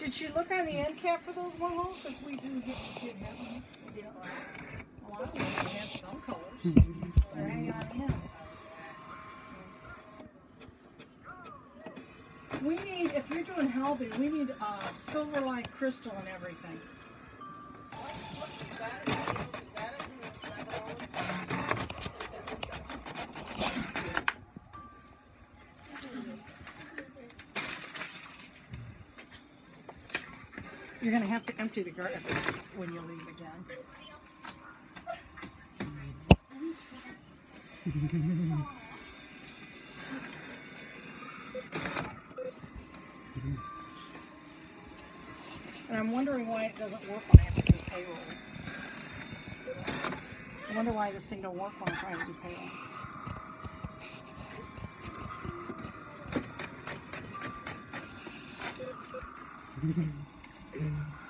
Did she look on the end cap for those Warhol? Because we did have them. We did a lot of them have some colors. They're hanging on the end. We need, if you're doing Helby, we need silver like crystal and everything. You're going to have to empty the garbage when you leave again. And I'm wondering why it doesn't work when I have to do payroll. I wonder why this thing don't work when I'm trying to do payroll.